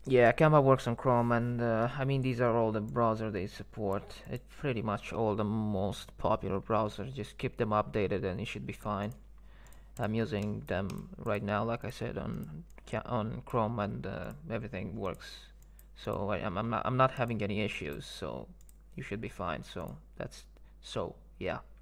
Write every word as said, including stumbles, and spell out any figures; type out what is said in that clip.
Yeah, Canva works on Chrome, and uh, I mean these are all the browser they support. It's pretty much all the most popular browsers. Just keep them updated, and you should be fine. I'm using them right now, like I said, on on Chrome, and uh, everything works. So I, I'm I'm not I'm not having any issues. So you should be fine. So that's so yeah.